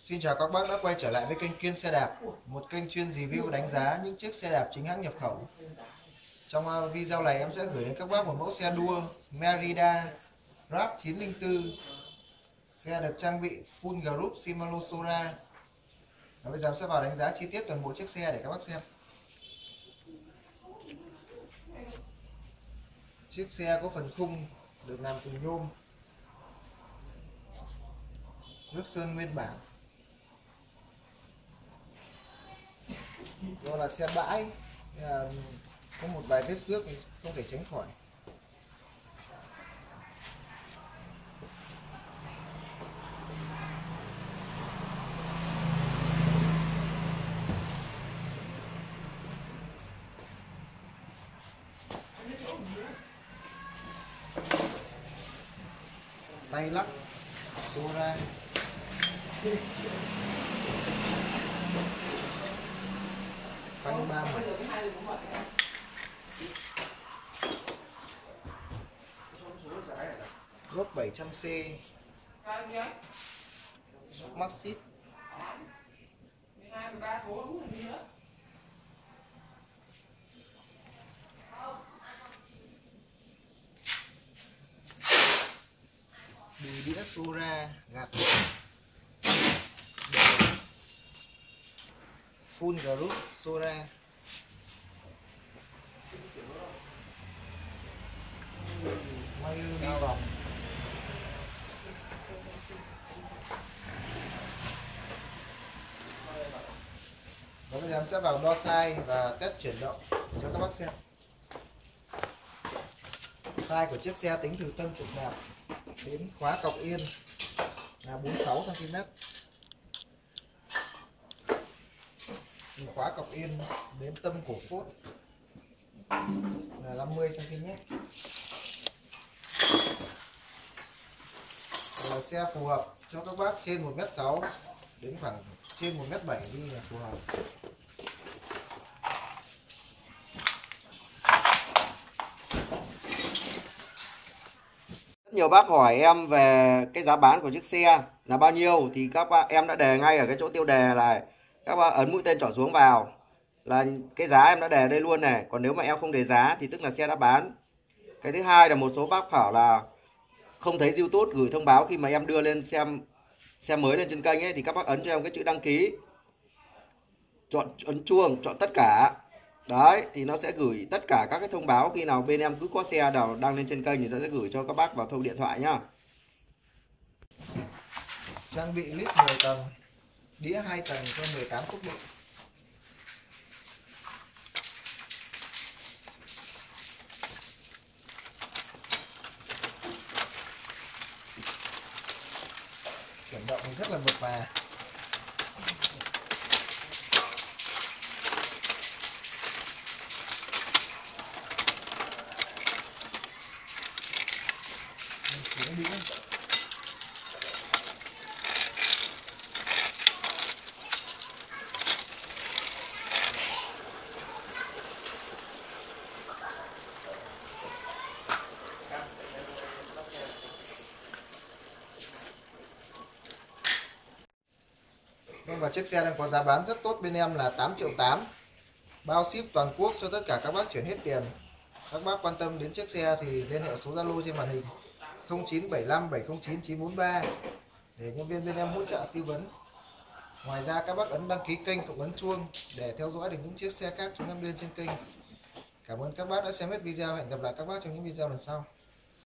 Xin chào các bác đã quay trở lại với kênh Kiên Xe Đạp, một kênh chuyên review đánh giá những chiếc xe đạp chính hãng nhập khẩu. Trong video này em sẽ gửi đến các bác một mẫu xe đua Merida RAV 904. Xe được trang bị full group Shimano Sora. Và bây giờ em sẽ vào đánh giá chi tiết toàn bộ chiếc xe để các bác xem. Chiếc xe có phần khung được làm từ nhôm, nước sơn nguyên bản. Do là xe bãi có một vài vết xước thì không thể tránh khỏi. Tay lắc Sora, phanh 3 mặt, lốp 700C, Maxxit, đùi đĩa Sora, gạt full group Sora, may đi vòng, và bây giờ em sẽ vào đo size và test chuyển động cho các bác xem. Size của chiếc xe tính từ tâm trục nẹp đến khóa cọc yên là 46 cm. Từ khóa cọc yên đến tâm cổ phốt là 50 cm. Là xe phù hợp cho các bác trên 1m6 đến khoảng trên 1m7 đi là phù hợp. Nhiều bác hỏi em về cái giá bán của chiếc xe là bao nhiêu thì các bác em đã đề ngay ở cái chỗ tiêu đề này, các bác ấn mũi tên trỏ xuống vào là cái giá em đã đề đây luôn này. Còn nếu mà em không đề giá thì tức là xe đã bán. Cái thứ hai là một số bác bảo là không thấy YouTube gửi thông báo khi mà em đưa lên xem xe mới lên trên kênh ấy, thì các bác ấn cho em cái chữ đăng ký, chọn ấn chuông, chọn tất cả. Đấy, thì nó sẽ gửi tất cả các cái thông báo khi nào bên em cứ có xe nào đăng lên trên kênh thì nó sẽ gửi cho các bác vào thông điện thoại nhá. Trang bị lít 10 tầng, đĩa 2 tầng cho 18 khúc độ. Chuyển động thì rất là mượt mà. Xuống đĩa. Và chiếc xe đang có giá bán rất tốt bên em là 8,8 triệu, bao ship toàn quốc cho tất cả các bác chuyển hết tiền. Các bác quan tâm đến chiếc xe thì liên hệ số Zalo trên màn hình 0975 709 943 để nhân viên bên em hỗ trợ tư vấn. Ngoài ra các bác ấn đăng ký kênh cộng ấn chuông để theo dõi được những chiếc xe khác chúng em lên trên kênh. Cảm ơn các bác đã xem hết video, hẹn gặp lại các bác trong những video lần sau.